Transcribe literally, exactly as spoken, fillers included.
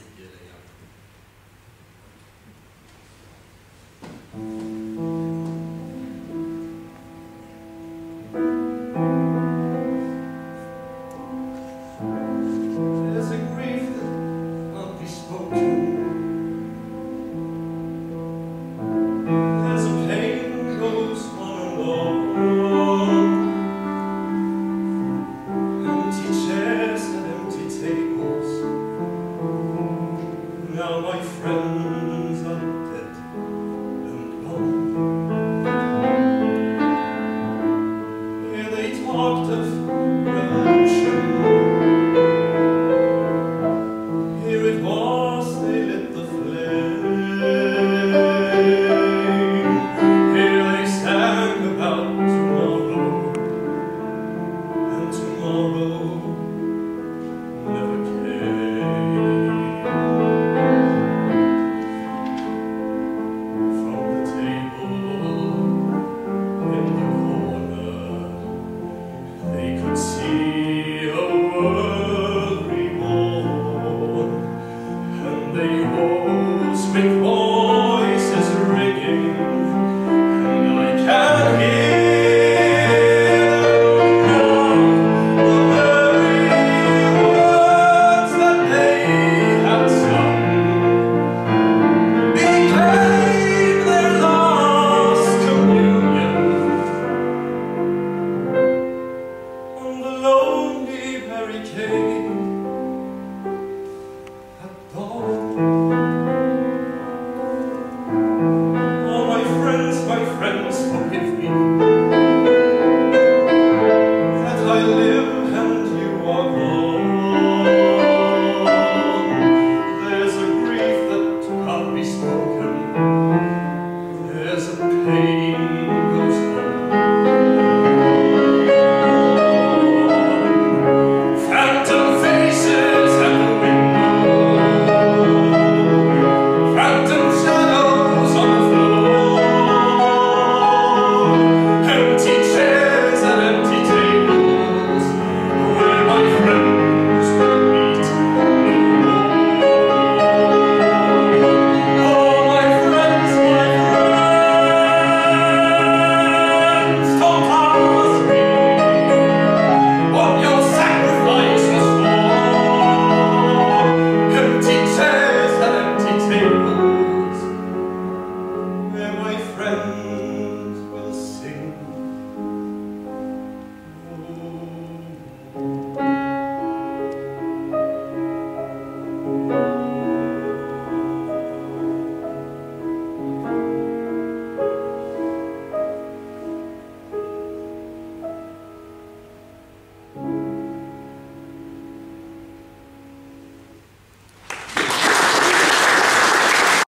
There's a grief that can't be spoken. There's a pain that goes on and on. Empty chairs and empty tables. Now my friends are dead and gone. Here they talked of revolution. Here it was they lit the flame. Here they sang about tomorrow, and tomorrow never came. From the table in the corner, they could see a world reborn, and they all